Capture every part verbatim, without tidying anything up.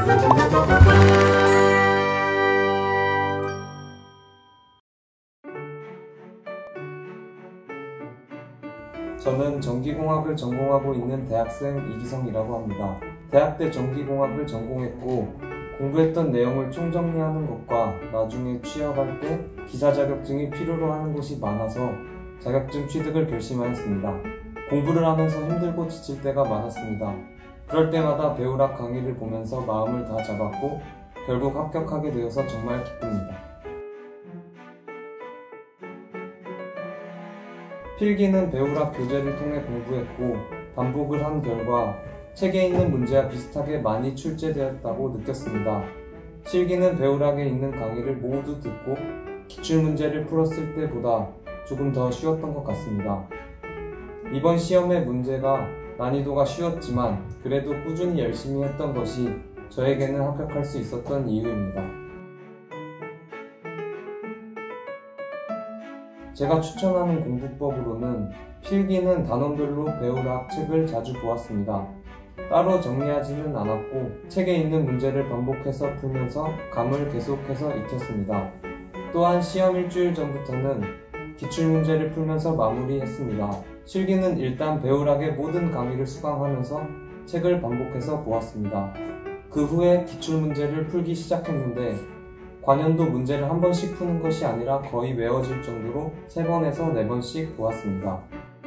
저는 전기공학을 전공하고 있는 대학생 이기성이라고 합니다. 대학 때 전기공학을 전공했고 공부했던 내용을 총정리하는 것과 나중에 취업할 때 기사 자격증이 필요로 하는 곳이 많아서 자격증 취득을 결심하였습니다. 공부를 하면서 힘들고 지칠 때가 많았습니다. 그럴 때마다 배우락 강의를 보면서 마음을 다 잡았고 결국 합격하게 되어서 정말 기쁩니다. 필기는 배우락 교재를 통해 공부했고 반복을 한 결과 책에 있는 문제와 비슷하게 많이 출제되었다고 느꼈습니다. 실기는 배우락에 있는 강의를 모두 듣고 기출문제를 풀었을 때보다 조금 더 쉬웠던 것 같습니다. 이번 시험의 문제가 난이도가 쉬웠지만 그래도 꾸준히 열심히 했던 것이 저에게는 합격할 수 있었던 이유입니다. 제가 추천하는 공부법으로는 필기는 단원별로 배우락 책을 자주 보았습니다. 따로 정리하지는 않았고 책에 있는 문제를 반복해서 풀면서 감을 계속해서 익혔습니다. 또한 시험 일주일 전부터는 기출문제를 풀면서 마무리했습니다. 실기는 일단 배우락의 모든 강의를 수강하면서 책을 반복해서 보았습니다. 그 후에 기출문제를 풀기 시작했는데 관연도 문제를 한 번씩 푸는 것이 아니라 거의 외워질 정도로 세 번에서 네 번씩 보았습니다.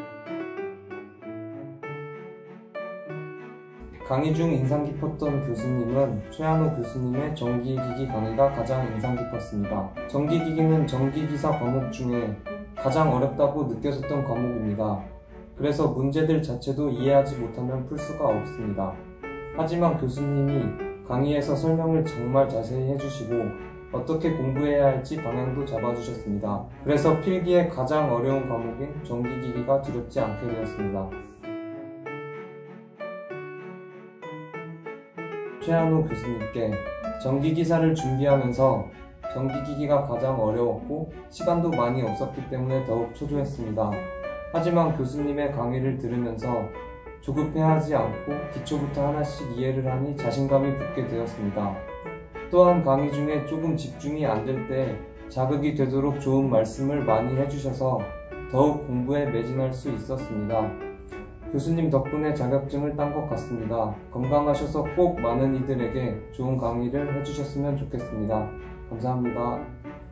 강의 중 인상 깊었던 교수님은 최한호 교수님의 전기기기 강의가 가장 인상 깊었습니다. 전기기기는 전기기사 과목 중에 가장 어렵다고 느껴졌던 과목입니다. 그래서 문제들 자체도 이해하지 못하면 풀 수가 없습니다. 하지만 교수님이 강의에서 설명을 정말 자세히 해주시고 어떻게 공부해야 할지 방향도 잡아주셨습니다. 그래서 필기의 가장 어려운 과목인 전기기기가 두렵지 않게 되었습니다. 최한호 교수님께 전기기사를 준비하면서 전기기기가 가장 어려웠고 시간도 많이 없었기 때문에 더욱 초조했습니다. 하지만 교수님의 강의를 들으면서 조급해하지 않고 기초부터 하나씩 이해를 하니 자신감이 붙게 되었습니다. 또한 강의 중에 조금 집중이 안 될 때 자극이 되도록 좋은 말씀을 많이 해주셔서 더욱 공부에 매진할 수 있었습니다. 교수님 덕분에 자격증을 딴 것 같습니다. 건강하셔서 꼭 많은 이들에게 좋은 강의를 해주셨으면 좋겠습니다. 감사합니다.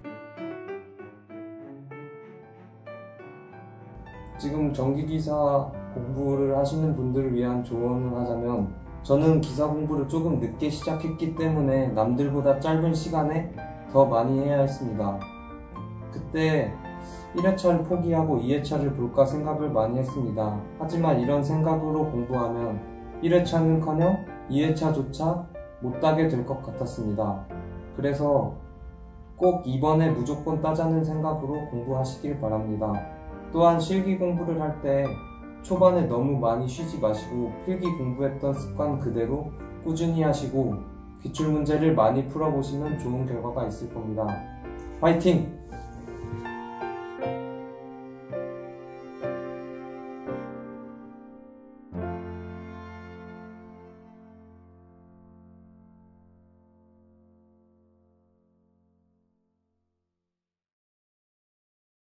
지금 전기기사 공부를 하시는 분들을 위한 조언을 하자면 저는 기사 공부를 조금 늦게 시작했기 때문에 남들보다 짧은 시간에 더 많이 해야 했습니다. 그때 일 회차를 포기하고 이 회차를 볼까 생각을 많이 했습니다. 하지만 이런 생각으로 공부하면 일 회차는커녕 이 회차조차 못 따게 될 것 같았습니다. 그래서 꼭 이번에 무조건 따자는 생각으로 공부하시길 바랍니다. 또한 실기 공부를 할 때 초반에 너무 많이 쉬지 마시고 필기 공부했던 습관 그대로 꾸준히 하시고 기출문제를 많이 풀어보시면 좋은 결과가 있을 겁니다. 화이팅!